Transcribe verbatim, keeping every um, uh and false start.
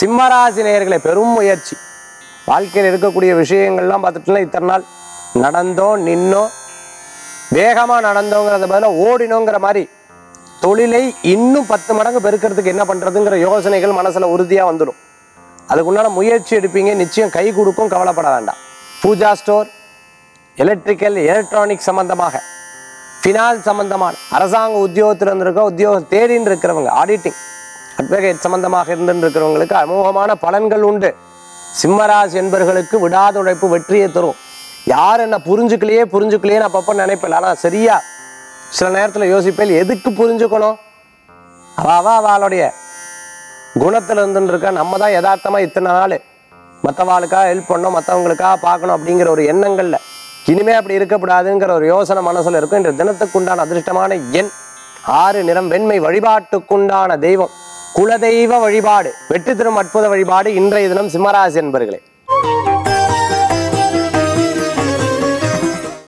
சிம்மராசி நேயர்களே, பெரும் முயற்சி. வாழ்க்கையில் இருக்கக்கூடிய விஷயங்கள்லாம் பார்த்துட்டுனா இத்தனை நாள் நடந்தோம் நின்னோம், வேகமாக நடந்தோங்கிறத பதிலாக ஓடினோங்கிற மாதிரி தொழிலை இன்னும் பத்து மடங்கு பெருக்கிறதுக்கு என்ன பண்ணுறதுங்கிற யோசனைகள் மனசில் உறுதியாக வந்துடும். அதுக்குண்டான முயற்சி எடுப்பீங்க, நிச்சயம் கை கொடுக்கும், கவலைப்பட வேண்டாம். பூஜா ஸ்டோர், எலக்ட்ரிக்கல், எலக்ட்ரானிக் சம்பந்தமாக, ஃபினான்ஸ் சம்பந்தமான, அரசாங்க உத்தியோகத்தில் இருந்திருக்க உத்தியோகம் தேடின்னு இருக்கிறவங்க, ஆடிட்டிங், அட்வொகேட் சம்பந்தமாக இருந்துட்டு இருக்கிறவங்களுக்கு அமோகமான பலன்கள் உண்டு. சிம்மராசி என்பவர்களுக்கு விடாத உழைப்பு வெற்றியை தரும். யார் என்ன புரிஞ்சுக்கலையே புரிஞ்சுக்கலையே நான் அப்பப்போ நினைப்பேன். ஆனால் சரியா சில நேரத்தில் யோசிப்பேன், எதுக்கு புரிஞ்சுக்கணும்? அவ அவளுடைய குணத்தில் இருந்துன்னு இருக்கா. நம்ம தான் யதார்த்தமாக இத்தனை நாள் மற்றவாளுக்காக ஹெல்ப் பண்ணணும், மற்றவங்களுக்காக பார்க்கணும் அப்படிங்கிற ஒரு எண்ணங்களில் இனிமே அப்படி இருக்கக்கூடாதுங்கிற ஒரு யோசனை மனசில் இருக்கும். இன்று தினத்துக்குண்டான அதிர்ஷ்டமான எண் ஆறு, நிறம் வெண்மை, வழிபாட்டுக்குண்டான தெய்வம் குலதெய்வ வழிபாடு, வெற்றி தரும் அற்புத வழிபாடு. இன்றைய தினம் சிம்மராசி என்பர்களே.